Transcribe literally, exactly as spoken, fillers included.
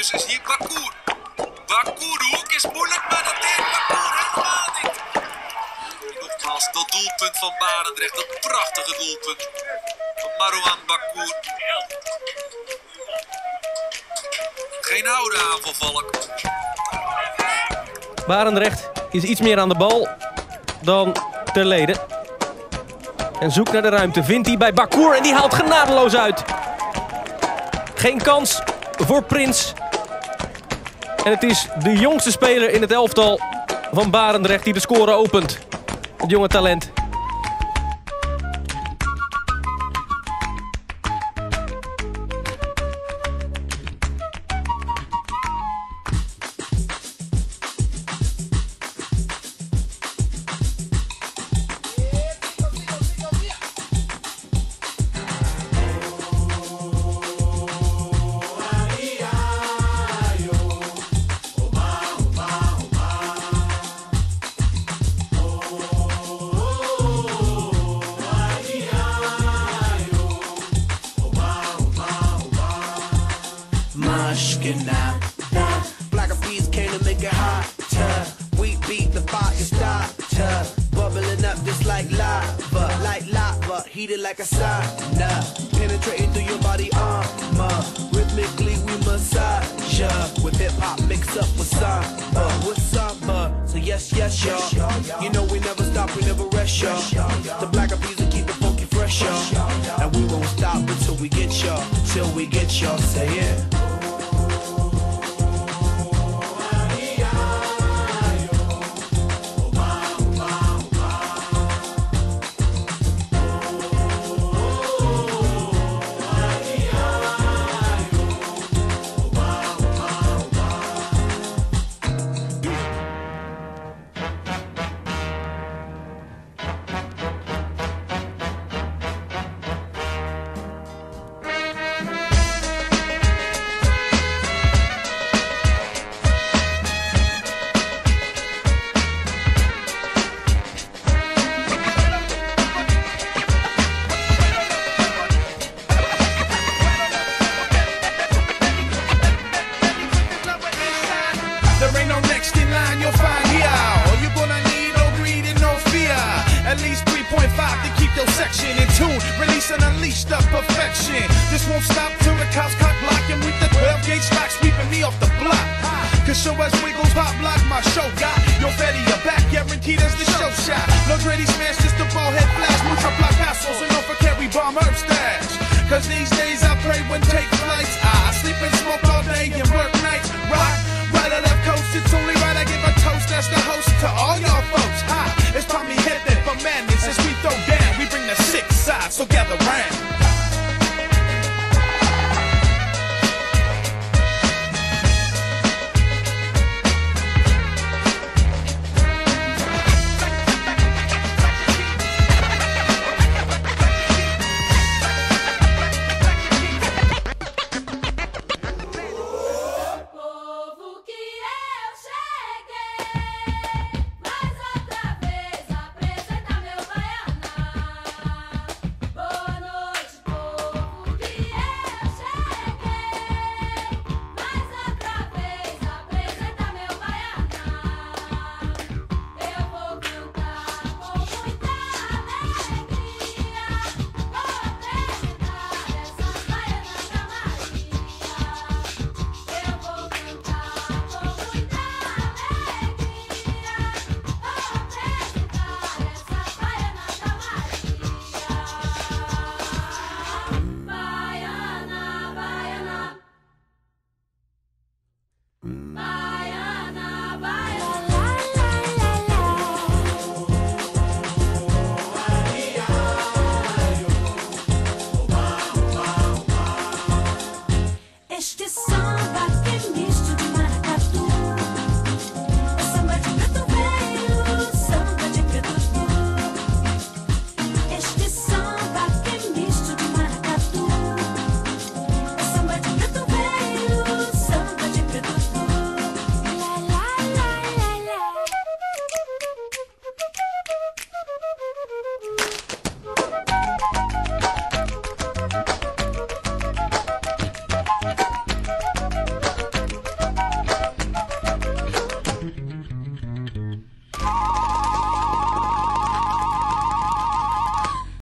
jongens, is hier Bakour. Bakour, de hoek is moeilijk, maar dat deed Bakour helemaal niet. Nogmaals, dat doelpunt van Barendrecht, dat prachtige doelpunt van Marouane Bakour. Geen oude aanvalvalk. Barendrecht is iets meer aan de bal dan Terlede. En zoekt naar de ruimte. Vindt hij bij Bakour en die haalt genadeloos uit. Geen kans voor Prins. En het is de jongste speler in het elftal van Barendrecht die de score opent. Het jonge talent. Black of bees came to make it hotter. We beat the fire starter. Bubbling up just like lava. Like lava, heated like a sauna. Penetrating through your body armor. Rhythmically we massage ya. With hip hop mixed up with samba. With samba. So yes, yes, y'all. You know we never stop, we never rest, y'all. The black of bees will keep the funky fresh, y'all. And we won't stop until we get y'all. Till we get y'all, say it. There ain't no next in line you'll find here. All you're gonna need, no greed and no fear. At least three point five to keep your section in tune. Release and unleash the perfection. This won't stop till the cops cock block and with the twelve gauge stock sweeping me off the block. Cause show us wiggles, pop block, my show got your fatty, your back guaranteed as the show shot. No Dreddy smash, just the ball head flash. Multiply passos and don't forget we bomb herb stash. Cause these days I pray when take flights. I sleep and smoke all day and work nights. Rock, right or left coast, it's only right I give a toast. That's the host to all y'all folks. Hi, it's Tommy Hitman for madness. As we throw down, we bring the six sides, so gather round. Bye.